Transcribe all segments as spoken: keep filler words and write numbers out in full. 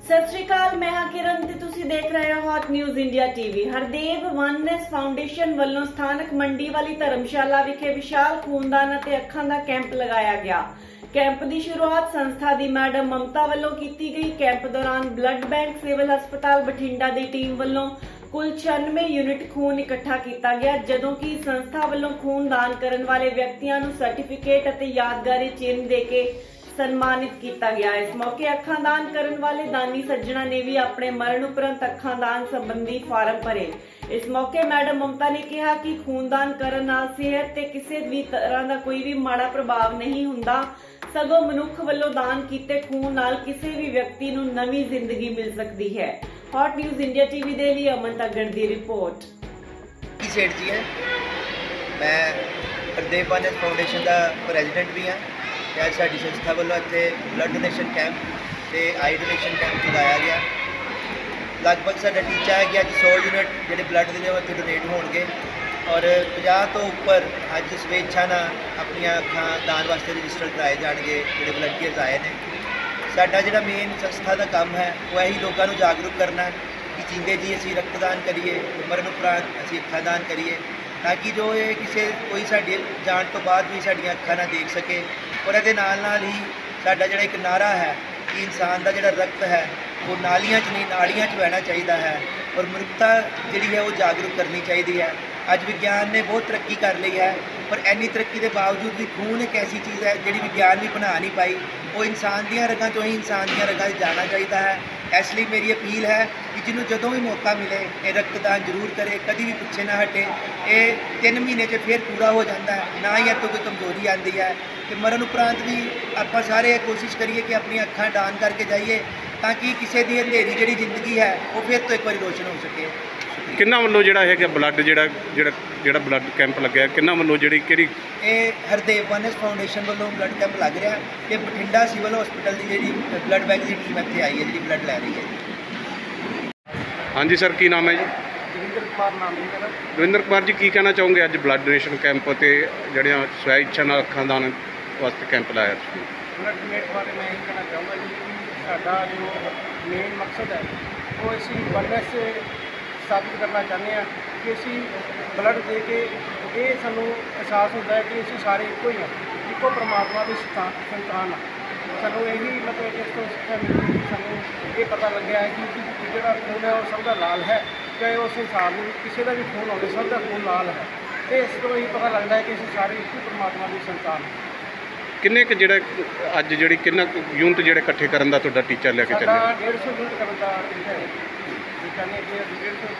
सत श्री अकाल, मैं हाँ किरण ते तुसी देख रहे हो hot news India TV. Hardev oneness foundation ਵੱਲੋਂ ਸਥਾਨਕ ਮੰਡੀ ਵਾਲੀ ਧਰਮਸ਼ਾਲਾ ਵਿਖੇ ਵਿਸ਼ਾਲ ਖੂਨਦਾਨ ਅਤੇ ਅੱਖਾਂ ਦਾ ਕੈਂਪ ਲਗਾਇਆ ਗਿਆ। ਕੈਂਪ ਦੀ ਸ਼ੁਰੂਆਤ ਸੰਸਥਾ ਦੀ ਮੈਡਮ ਮਮਤਾ ਵੱਲੋਂ ਕੀਤੀ ਗਈ। ਕੈਂਪ ਦੌਰਾਨ ਬਲੱਡ ਬੈਂਕ ਸਿਵਲ ਹਸਪਤਾਲ ਬਠਿੰਡਾ ਦੀ ਟੀਮ ਵੱਲੋਂ ਕੁੱਲ ਛਿਆਨਵੇਂ यूनिट खून इकट्ठा किया गया, जदों की संस्था ਵੱਲੋਂ खूनदान करने वाले व्यक्तियों को सर्टिफिकेट ਅਤੇ यादगारी चिन्ह देके सन्मानित किया गया। इस मौके अखां दान करने वाले दानी सज्जना ने भी अपने मरण उपरंत अखां दान संबंधी फार्म भरे। इस मौके मैडम ममता ने कहा कि खूनदान करने नाल सेहत ते किसी भी तरह का कोई भी माड़ा प्रभाव नहीं हुंदा, सगों मनुख वल्लों दान कीते खून नाल किसी भी व्यक्ति नूं नवीं जिंदगी मिल सकती है। हॉट न्यूज़ इंडिया टीवी दे लिए अमन तगड़ दी रिपोर्ट। सेठ जी है, मैं हरदेव वननेस फाउंडेशन का प्रेजिडेंट भी हाँ। अज साडी संस्था वालों इत्थे ब्लड डोनेशन कैंप ते आई डोनेशन कैंप लगाया गया। लगभग साडा टीचा है कि अज सौ यूनिट जिहड़े ब्लड दे ने उत्थे डोनेट होणगे और पचास तो उपर अज स्वेच्छा नाल अपनियां अखां दान वास्ते रजिस्टर कराए जाणगे जिहड़े वलंटियर्स आए ने। साडा जिहड़ा मेन संस्था का काम है वो यही लोगों को जागरूक करना कि जींदे जी असीं रक्तदान करिए, मरण उपरांत असीं अखां दान करिए, ताकि जो ये किसी कोई साडी जान तो बाद भी साडियां अखां ना देख सके। और ये नाल नाल ही साडा जिहड़ा एक नारा है कि इंसान का जिहड़ा रक्त है वो नालियां च नहीं नाड़ियां च बहना चाहिए है और मनुखता जिहड़ी है वो जागरूक करनी चाहिए है। अज विज्ञान ने बहुत तरक्की कर ली है, पर इन्नी तरक्की के बावजूद भी खून एक ऐसी चीज़ है जिहड़ी विज्ञान भी बना नहीं पाई। वो इंसान दियां रगां चों ही इंसान दियां रगां च जाना चाहिए है। इसलिए मेरी अपील है कि जिन्होंने जदों भी मौका मिले ये रक्तदान जरूर करे, कभी भी पिछे ना हटे। ये तीन महीने च फिर पूरा हो जाता है, ना ही तो कोई कमजोरी आती है। कि मरण उपरांत भी आप सारे कोशिश करिए कि अपनी अखां दान करके जाइए, ताकि किसी की अंधेरी जी जिंदगी है वो फिर तो एक बार रोशन हो सके। किन्ना वालों जिहड़ा है ब्लड जिहड़ा जिहड़ा जिहड़ा ब्लड कैंप लग्या किन्ना वालों जिहड़ी किहड़ी ये हरदेव वननेस फाउंडेशन वालों ब्लड कैंप लग रहा है कि बठिंडा सिविल हॉस्पिटल की जी ब्लड बैंक की टीम इत्थे आई है जी ब्लड लै रही है। हाँ जी सर, की नाम है जी? दविंदर कुमार नाम है मेरा। दविंदर कुमार जी, की कहना चाहोगे अज ब्लड डोनेशन कैंप ते जिहड़ियां स्वै इच्छा नाल अखां दान वास्ते कैंप लाया? ब्लड डोनेट बारे मैं यही कहना चाहूँगा जी कि साडा जो मेन मकसद है वो असी वननेस साबित करना चाहते हैं कि असी ब्लड दे के ये सानू एहसास होता है कि असी सारे एको ही हैं, एको परमात्मा की संतान हाँ। सानू यही मतलब इस तो शिक्षा मिलती है, सानू ये पता लग्या है कि जो खून है वो सबका लाल है, चाहे उस हिसाब से किसी का भी खून हो सबका खून लाल है। तो इस तो यही पता लगता है कि असी सारे एक ही परमात्मा की संतान हैं। किन्ने क जिहड़ा अज जिहड़ी किन्ना यूनिट जिहड़े इकट्ठे करन दा तुहाडा टीचा लेके चले? डेढ़ सौ यूनिट करन दा टीचा है। डेढ़ सौ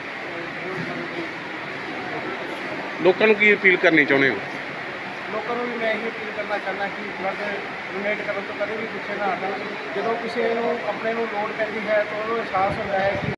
लोगों को की अपील करनी चाहुंदे हो? लोगों को भी मैं यही अपील करना चाहना कि ब्लड डोनेट करने तो कभी भी पिछे ना हटन। जो किसी को अपने लोड़ पैंदी है तो उन्होंने एहसास होता है कि